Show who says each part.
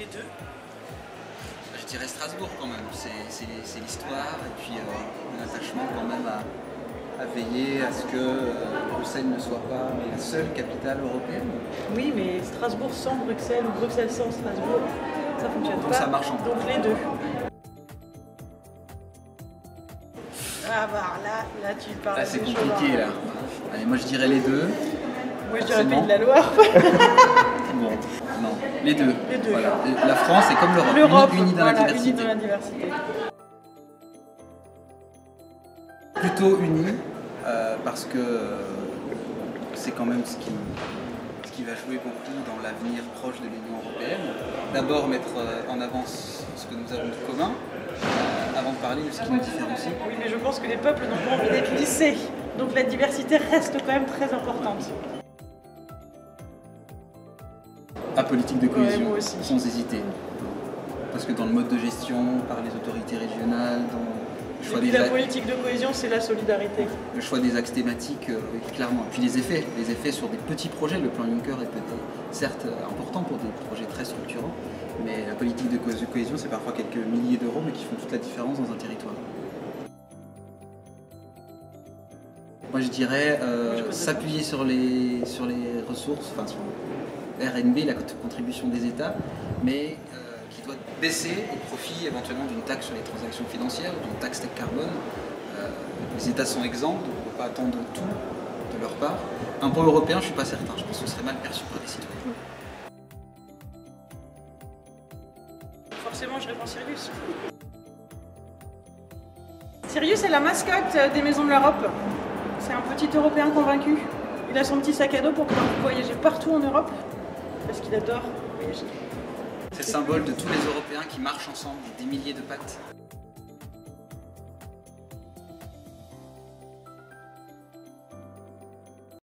Speaker 1: les deux?
Speaker 2: Je dirais Strasbourg quand même, c'est l'histoire et puis un attachement quand même à veiller à ce que Bruxelles ne soit pas la seule capitale européenne.
Speaker 1: Oui, mais Strasbourg sans Bruxelles ou Bruxelles sans Strasbourg, ça fonctionne
Speaker 2: Donc
Speaker 1: pas.
Speaker 2: ça marche en
Speaker 1: Donc les deux. Ah bah là tu parles.
Speaker 2: Là c'est compliqué là. Allez, moi je dirais les deux.
Speaker 1: Moi je dirais Pays de la Loire.
Speaker 2: Bon, non, les deux.
Speaker 1: Les deux.
Speaker 2: Voilà. La France est comme l'Europe, unie dans la
Speaker 1: voilà,
Speaker 2: diversité.
Speaker 1: unie dans la diversité.
Speaker 2: Plutôt unie, parce que c'est quand même ce qui va jouer beaucoup dans l'avenir proche de l'Union européenne. D'abord mettre en avant ce que nous avons de commun, avant de parler de ce qui nous différencie.
Speaker 1: Oui, mais je pense que les peuples n'ont pas envie d'être lissés. Donc la diversité reste quand même très importante.
Speaker 2: À politique de cohésion,
Speaker 1: Ouais, moi aussi.
Speaker 2: sans hésiter. Parce que dans le mode de gestion, par les autorités régionales, dans le choix,
Speaker 1: La politique de cohésion, c'est la solidarité.
Speaker 2: le choix des axes thématiques, oui, clairement. Et puis les effets sur des petits projets. Le plan Juncker est peut-être certes important pour des projets très structurants, mais la politique de cohésion, c'est parfois quelques milliers d'euros, mais qui font toute la différence dans un territoire. Moi je dirais s'appuyer sur les ressources, enfin sur le RNB, la contribution des États, mais qui doit baisser au profit éventuellement d'une taxe sur les transactions financières ou d'une taxe carbone. Les États sont exempts, donc on ne peut pas attendre tout de leur part. Impôt européen, je ne suis pas certain, je pense que ce serait mal perçu par les citoyens.
Speaker 1: Forcément, je réponds Sirius. Sirius est la mascotte des Maisons de l'Europe. C'est un petit Européen convaincu. Il a son petit sac à dos pour pouvoir voyager partout en Europe, parce qu'il adore voyager.
Speaker 2: C'est le symbole de tous les Européens qui marchent ensemble, des milliers de pattes.